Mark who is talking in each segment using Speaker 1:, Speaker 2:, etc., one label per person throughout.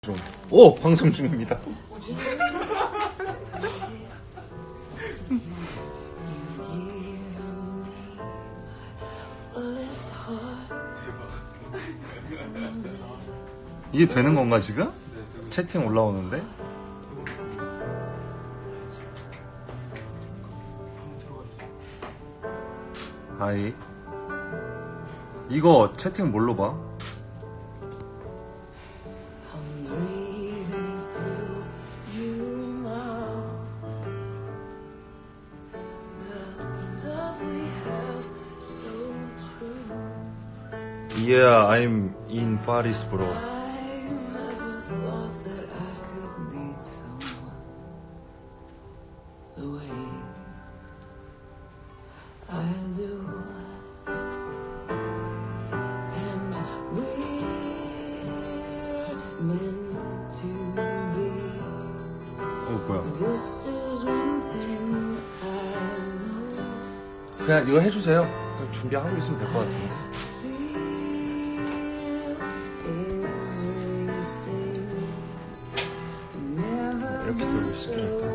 Speaker 1: 오! 방송 중입니다. 이게 되는 건가 지금? 채팅 올라오는데? 아이 이거 채팅 뭘로 봐? Yeah, I'm in Paris, bro. 뭐야? 그냥 이거 해주세요. 준비하고 있으면 될 것 같은데. 이렇게 들고 있으니까.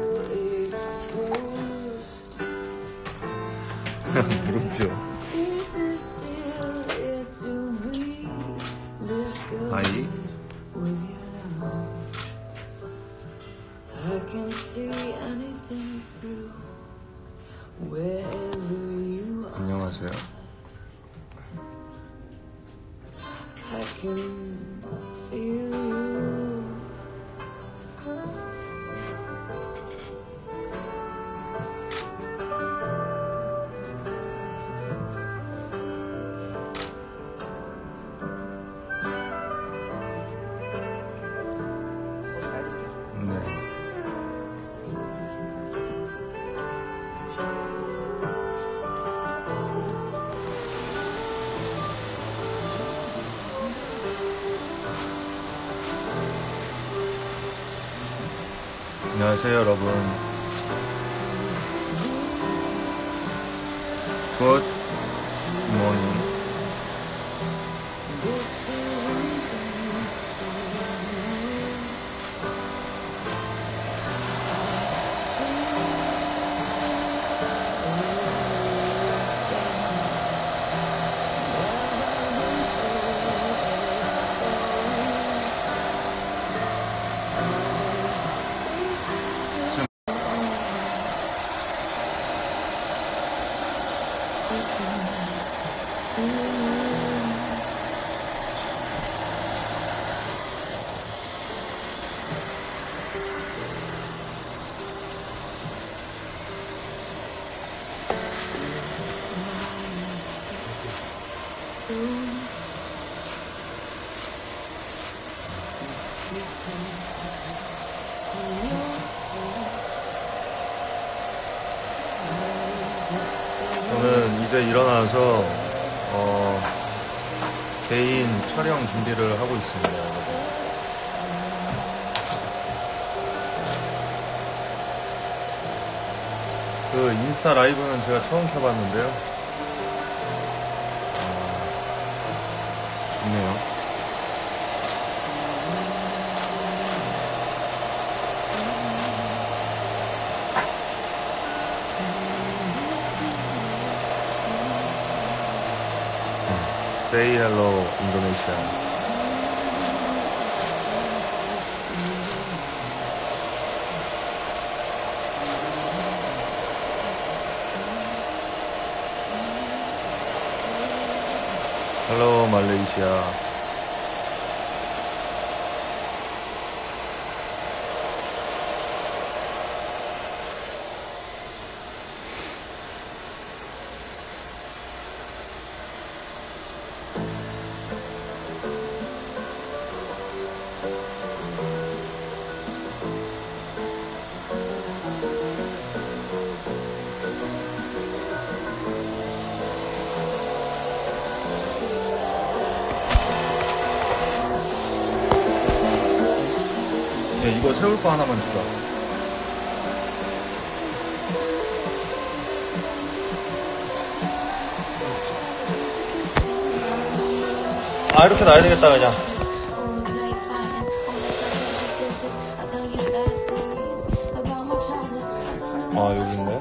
Speaker 1: 물음표. 아이. 안녕하세요. 안녕하세요 여러분. Good morning. 저는 이제 일어나서 개인 촬영 준비를 하고 있습니다. 여러분. 그 인스타 라이브는 제가 처음 켜봤는데요. 좋네요. Say hello, Indonesia. Hello, Malaysia. 이거 새우파 하나만 주라. 아 이렇게 놔야 되겠다 그냥. 아, 여기인가요?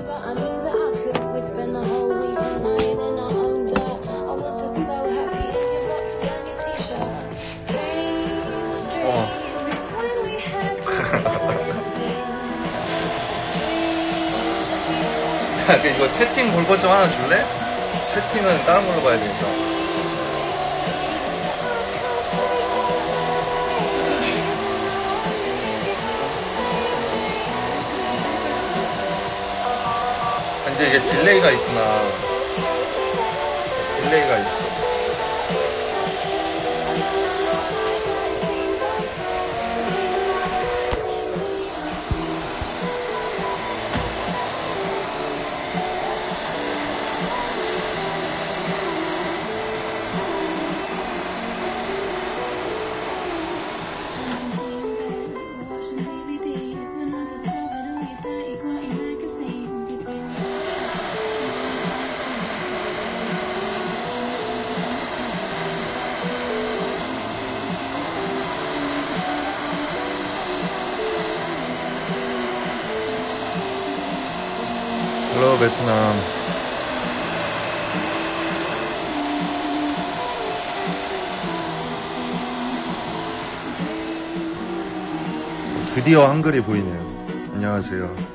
Speaker 1: 이거 채팅 볼 것 좀 하나 줄래? 채팅은 다른 걸로 봐야 되겠다. 근데 이게 딜레이가 있구나. 딜레이가 있어. 헬로 베트남. 드디어 한글이 보이네요. 안녕하세요.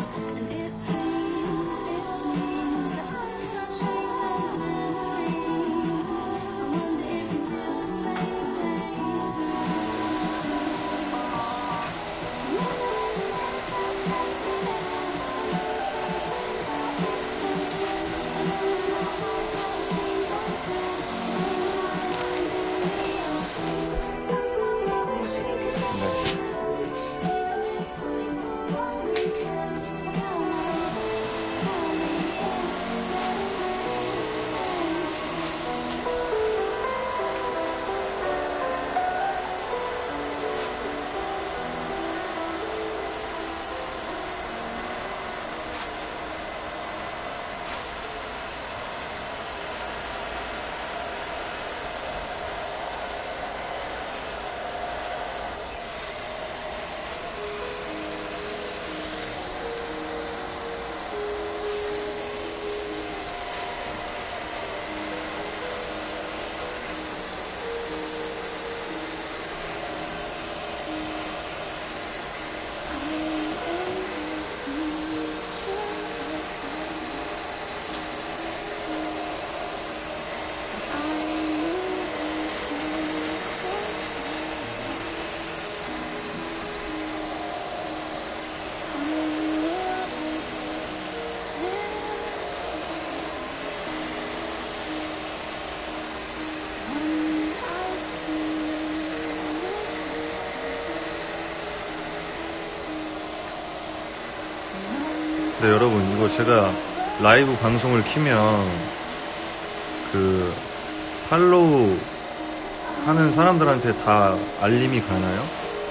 Speaker 1: 네, 여러분, 이거 제가 라이브 방송을 키면 그 팔로우 하는 사람들한테 다 알림이 가나요?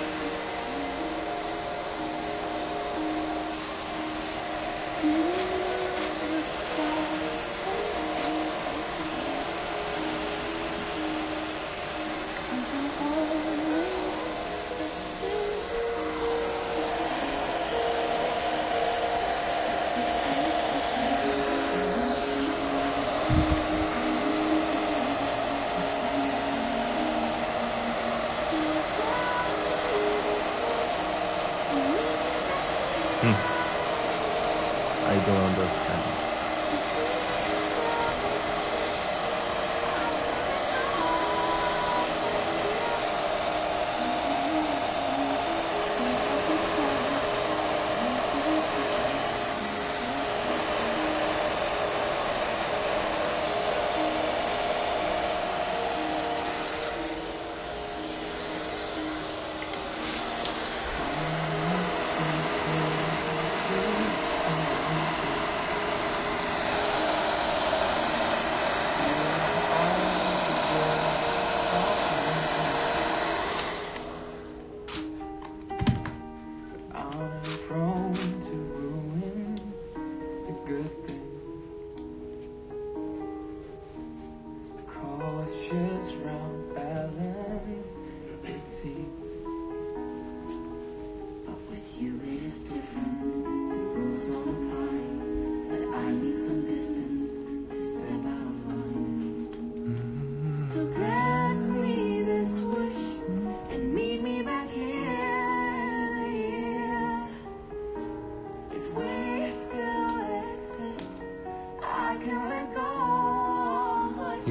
Speaker 1: I don't understand.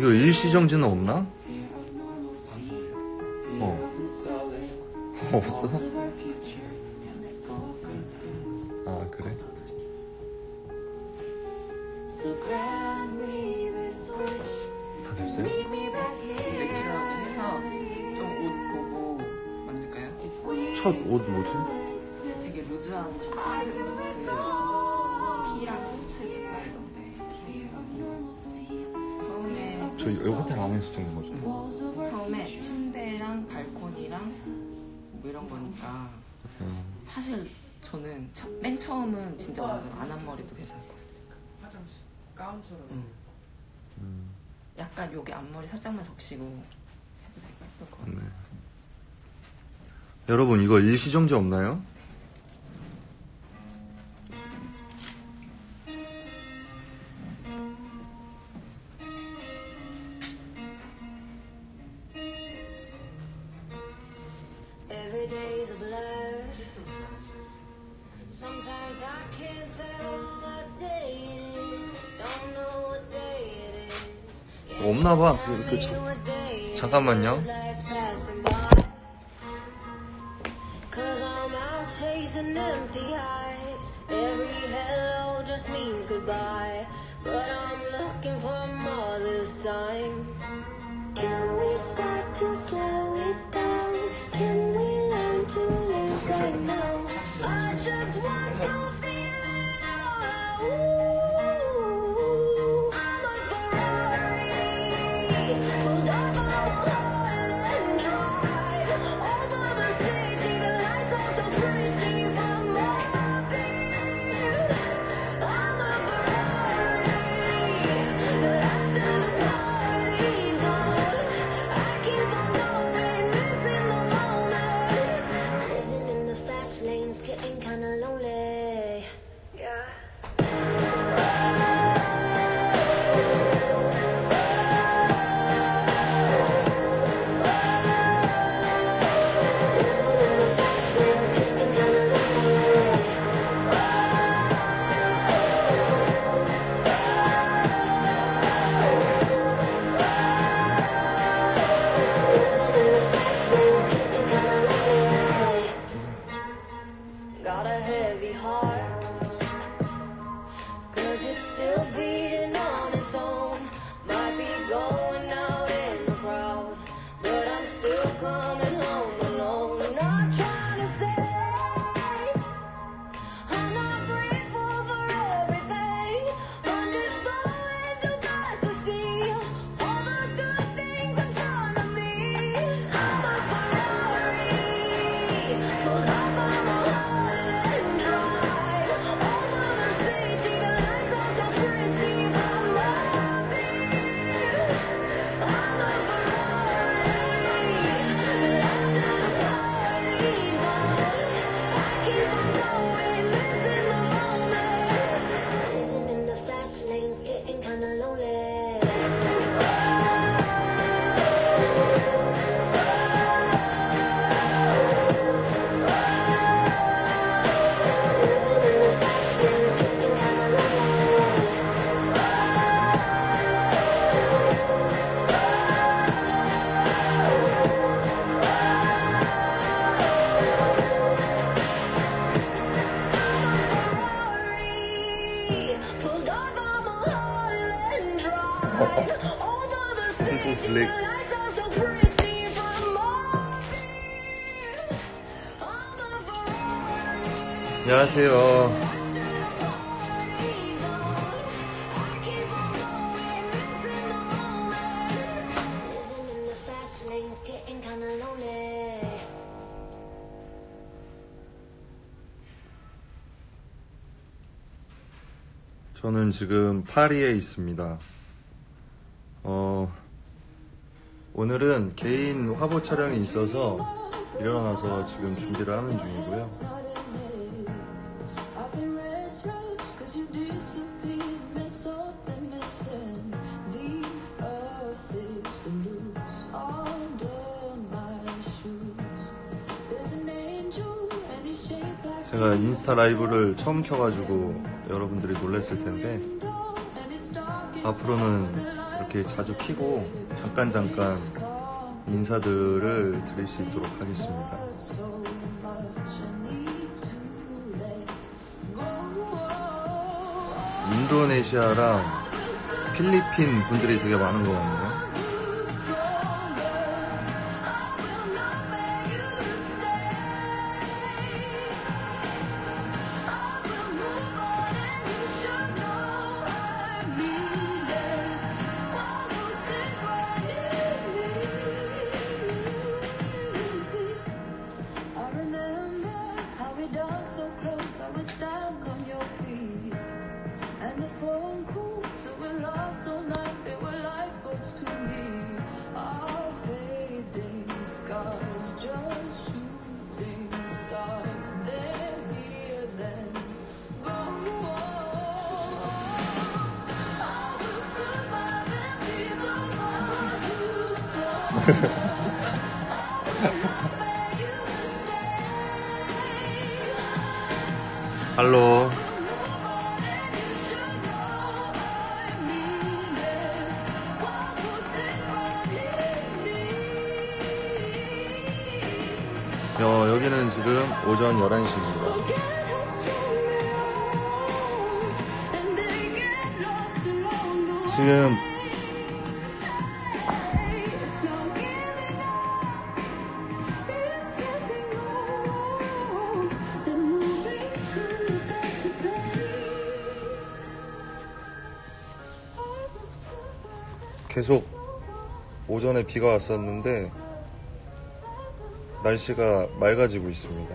Speaker 1: 이거 일시정지는 없나? 없어? 아, 그래? 다 됐어요?
Speaker 2: 이제 들어가게 해서 좀 옷 보고 만들까요?
Speaker 1: 첫 옷 뭐지?
Speaker 2: 되게 루즈한 셔츠 키랑 셔츠 색깔이던데 처음에
Speaker 1: 저희 호텔 안에서 찍는 거죠?
Speaker 2: 처음에 침대랑 발코니랑 뭐 이런 거니까 사실 저는 맨 처음은 진짜 완전 안 한 머리도 괜찮을 것 같아요.
Speaker 3: 화장실 가운처럼.
Speaker 2: 약간 여기 앞머리 살짝만 적시고 해도 되게 예쁠 것 같아요.
Speaker 1: 네. 여러분, 이거 일시정지 없나요?
Speaker 4: Every day's a blur. Sometimes I can't tell what day it is. Don't know what day it is.
Speaker 1: 없나봐. 잠깐만요.
Speaker 4: Cause I'm out chasing empty highs. Every hello just means goodbye. But I'm looking for more this time. Can we start to slow it down? Can we learn to live right now? I just want to feel. Ooh, I'm a Ferrari, pulled off on a Holland Drive. Over the city, the lights are so pretty from up here. I'm a Ferrari, but after the party's gone, I keep on going, missing the moments. Living in the fast lane's getting kinda lonely. Yeah. Got a heavy heart, 'cause it's still beating on its own. Might be going out in the crowd, but I'm still coming home alone. Not trying to say I'm not grateful for everything. I'm just going too fast to see all the good things in front of me. I'm a Ferrari, pulled off on a Holland Drive. Over the city, the lights are so pretty from up here. I'm a Ferrari, after the party's gone, I keep on going, missing the moments. Living in the fast lane's getting kinda lonely. Pulled off on a Holland Drive. Over the city, the lights are so pretty from up here. I'm a Ferrari.
Speaker 1: 안녕하세요.
Speaker 4: I keep on going, missing the moments. Living in the fast lane's getting kinda lonely.
Speaker 1: 저는 지금 파리에 있습니다. 오늘은 개인 화보 촬영이 있어서 일어나서 지금 준비를 하는 중이고요.
Speaker 4: I've been restless 'cause you disappeared. There's something missing. The earth is loose under my shoes. There's an angel and he's shaped like
Speaker 1: 제가 인스타 라이브를 처음 켜가지고 여러분들이 놀랐을 텐데
Speaker 4: and it's dark
Speaker 1: 앞으로는 이렇게 자주 키고 잠깐 인사들을 드릴 수 있도록 하겠습니다. 인도네시아랑 필리핀 분들이 되게 많은 것 같네요.
Speaker 4: I remember how we danced so close, I would stand on your feet. And the phone calls that were lost all night, they were lifeboats to me. Our fading scars, just shooting stars. They're here then, gone. I will survive and be the one who stays.
Speaker 1: 할로. 여기는 지금 오전 11시입니다. 지금 계속 오전에 비가 왔었는데 날씨가 맑아지고 있습니다.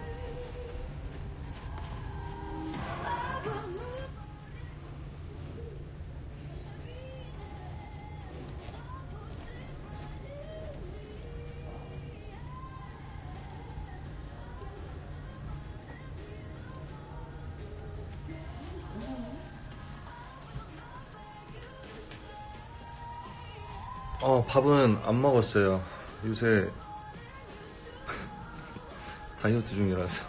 Speaker 1: 밥은 안 먹었어요. 요새 다이어트 중이라서.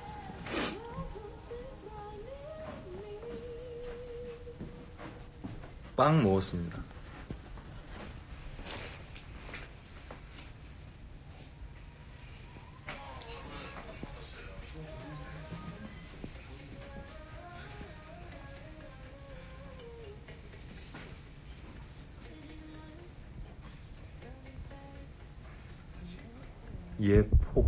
Speaker 1: 빵 먹었습니다. 예포.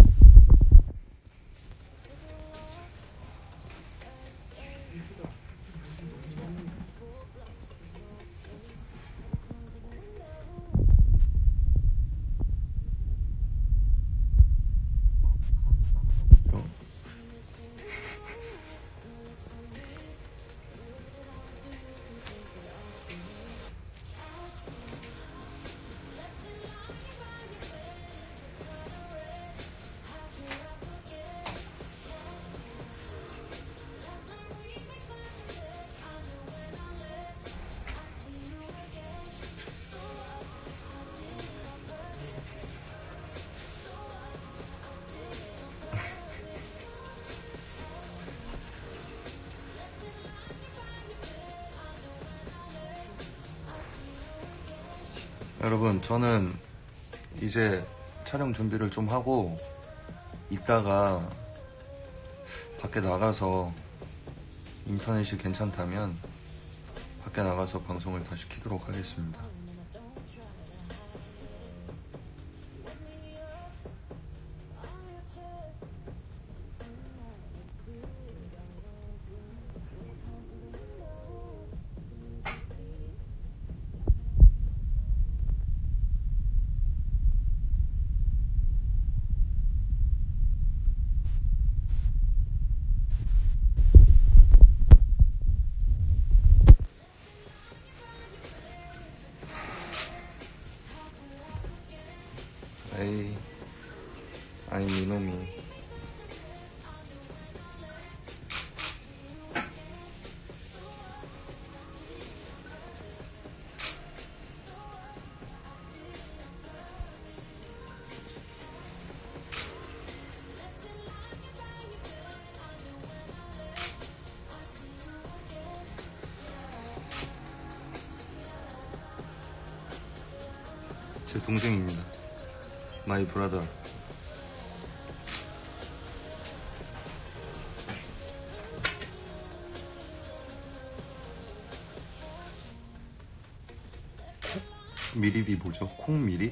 Speaker 1: 여러분, 저는 이제 촬영 준비를 좀 하고 이따가 밖에 나가서 인터넷이 괜찮다면 밖에 나가서 방송을 다시 키도록 하겠습니다. 제 동생입니다. My brother. 미립이 뭐죠? 콩미립?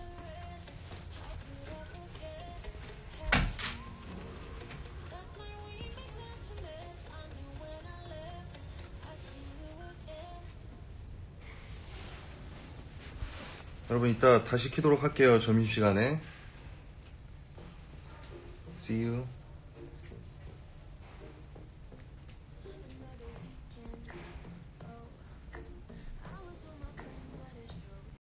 Speaker 1: 여러분 이따 다시 키도록 할게요. 점심시간에. See you.